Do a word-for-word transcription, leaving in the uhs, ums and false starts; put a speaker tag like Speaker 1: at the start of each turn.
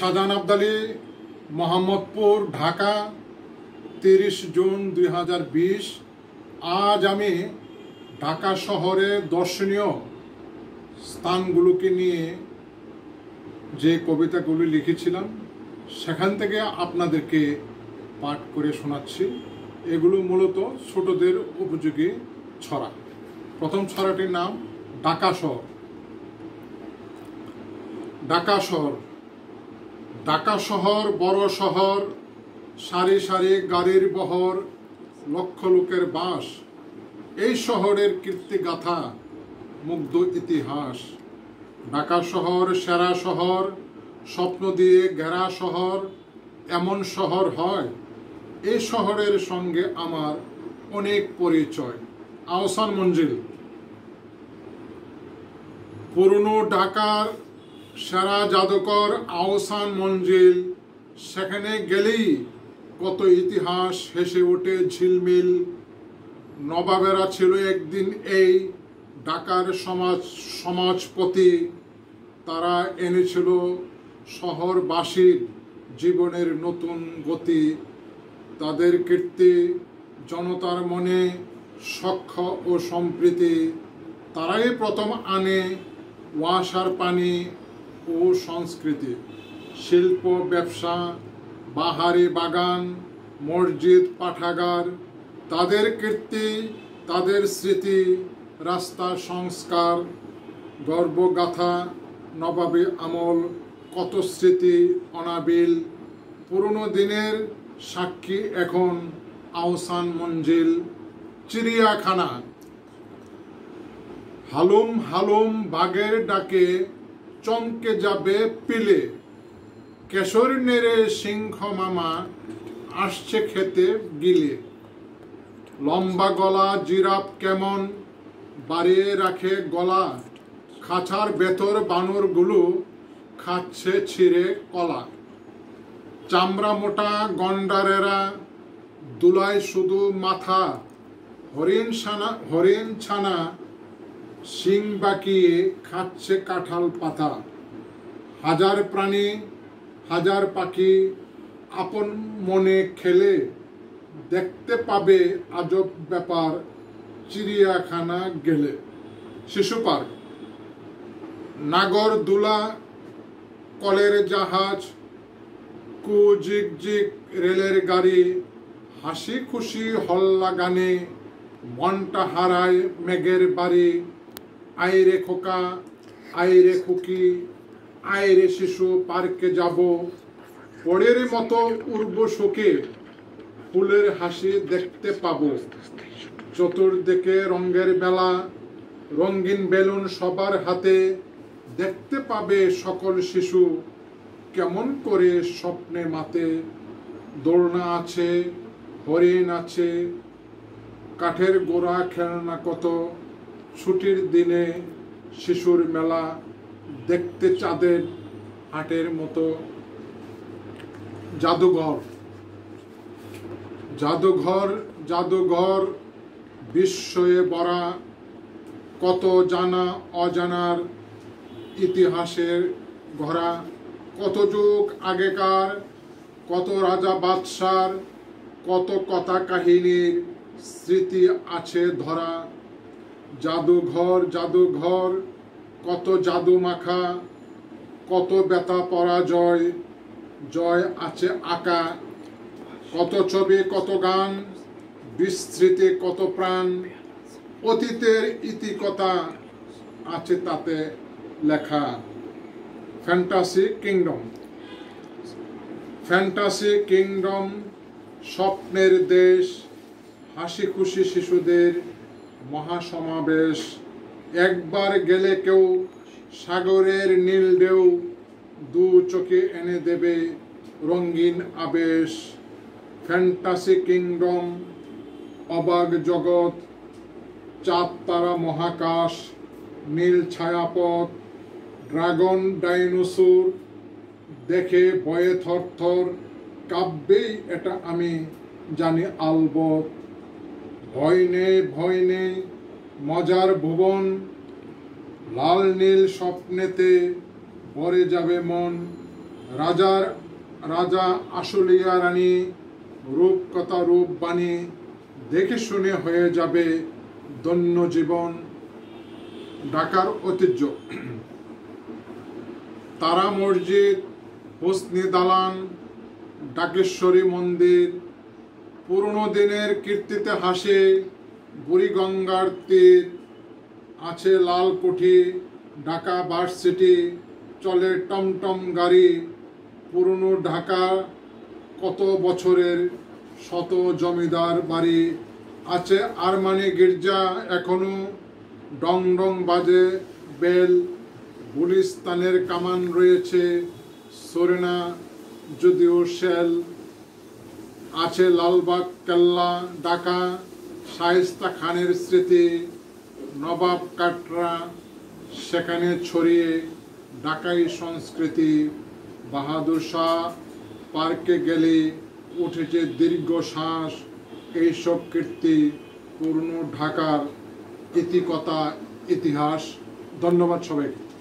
Speaker 1: শাহজাহান আবদালী, মোহাম্মদপুর, ঢাকা, তিরিশ জুন দুই হাজার বিশ। আজ আমি ঢাকা শহরে দর্শনীয় স্থানগুলোকে নিয়ে যে কবিতাগুলি লিখেছিলাম সেখান থেকে আপনাদেরকে পাঠ করে শোনাচ্ছি। এগুলো মূলত ছোটদের উপযোগী ছড়া। প্রথম ছড়াটির নাম ঢাকা শহর। ঢাকা শহর ঢাকা শহর বড় শহর, সারি সারি গাড়ির বহর, লক্ষ লোকের বাস। এই শহরের কীর্তিগাথা, মুগ্ধ ইতিহাস। ঢাকা শহর সেরা শহর, স্বপ্ন দিয়ে ঘেরা শহর। এমন শহর হয়, এই শহরের সঙ্গে আমার অনেক পরিচয়। আহসান মঞ্জিল। পুরনো ঢাকার সেরা জাদুকর আহসান মঞ্জিল, সেখানে গেলেই কত ইতিহাস হেসে ওঠে ঝিলমিল। নবাবেরা ছিল একদিন এই ঢাকার সমাজ সমাজপতি, তারা এনেছিল শহরবাসীর জীবনের নতুন গতি। তাদের কীর্তি জনতার মনে সখ্য ও সম্প্রীতি। তারাই প্রথম আনে ওয়াসার পানি ও সংস্কৃতি। শিল্প, ব্যবসা, বাহারি বাগান, মসজিদ, পাঠাগার। তাদের কীর্তি, তাদের স্মৃতি, রাস্তা সংস্কার, গর্বগাথা, নবাবী আমল, কত স্মৃতি অনাবিল। পুরনো দিনের সাক্ষী এখন আহসান মঞ্জিল। চিড়িয়াখানা। হালুম হালুম বাঘের ডাকে চমকে যাবে পিলে। কেশর নেড়ে সিংহ মামা আসছে খেতে গিলে। লম্বা গলা জিরাফ কেমন বাড়িয়ে রাখে গলা। খাঁচার ভেতর বানরগুলো খাচ্ছে ছিঁড়ে কলা। চামড়া মোটা গন্ডারেরা দুলায় শুধু মাথা। হরিণ ছানা হরিণ ছানা শিং বাঁকিয়ে খাচ্ছে কাঁঠাল পাতা। হাজার প্রাণী, হাজার পাখি আপন মনে খেলে। দেখতে পাবে আজব ব্যাপার চিড়িয়াখানা গেলে। শিশু পার্ক। নাগরদোলা, কলের জাহাজ, কুজিক জিক রেলের গাড়ি। হাসি খুশি হল্লা গানে মনটা হারায় মেঘের বাড়ি। আইরে খোকা, আইরে খুকি, আইরে শিশু পার্কে যাব। পরের মতো উর্ব শোকে ফুলের হাসি দেখতে পাবো। চতুর্দিকে রঙের মেলা, রঙিন বেলুন সবার হাতে। দেখতে পাবে সকল শিশু কেমন করে স্বপ্নে মাতে। দোলনা আছে, হরিণ আছে, কাঠের গোড়া খেলনা কত। ছুটির দিনে শিশুর মেলা, দেখতে চাঁদের হাটের মতো। জাদুঘর। জাদুঘর জাদুঘর বিস্ময়ে ভরা। কত জানা অজানার ইতিহাসের ঘরা। কত যুগ আগেকার, কত রাজা বাদশার, কত কথা কাহিনীর স্মৃতি আছে ধরা। জাদুঘর জাদুঘর কত জাদু মাখা। কত ব্যথা পরাজয়, জয় আছে আঁকা। কত ছবি, কত গান, বিস্মৃতি কত প্রাণ। অতীতের ইতিকথা আছে তাতে লেখা। Fantasy kingdom. ফ্যান্টাসি কিংডম স্বপ্নের দেশ। হাসি খুশি শিশুদের মহাসমাবেশ। একবার গেলে কেউ সাগরের নীল ঢেউ। দু চোখে এনে দেবে রঙিন আবেশ। ফ্যান্টাসি কিংডম অবাক জগৎ। চাঁদ তারা মহাকাশ, নীল ছায়াপথ। ড্রাগন ডাইনোসর দেখে ভয়ে থরথর। কাব্যেই এটা আমি জানি আলবত। ভয় নেই ভয় নেই মজার ভুবন। লাল নীল স্বপ্নেতে ভরে যাবে মন। রাজার রাজা আশুলিয়া রানী রূপকথা রূপবাণী দেখে শুনে হয়ে যাবে ধন্য জীবন। ঢাকার ঐতিহ্য তারা মসজিদ, হোসনি দালান, ঢাকেশ্বরী মন্দির, পুরনো দিনের কীর্তিতে হাসে বুড়িগঙ্গার তীর, আছে লালকুঠি, ঢাকা ভার্সিটি, চলে টমটম গাড়ি, পুরনো ঢাকা কত বছরের শত জমিদার বাড়ি, আছে আরমানি গির্জা এখনো, ডং ডং বাজে বেল, গুলিস্তানের কামান রয়েছে সরেনা যদিও শেল, আছে লালবাগ কেল্লা ঢাকা, শায়েস্তা খানের স্মৃতি, নবাব কাটরা সেখানে ছড়িয়ে ঢাকাই সংস্কৃতি, বাহাদুর শাহ পার্কে গেলে উঠেছে দীর্ঘ শ্বাস, এইসব কীর্তি পুরনো ঢাকার ইতিকথা ইতিহাস। ধন্যবাদ সবাইকে।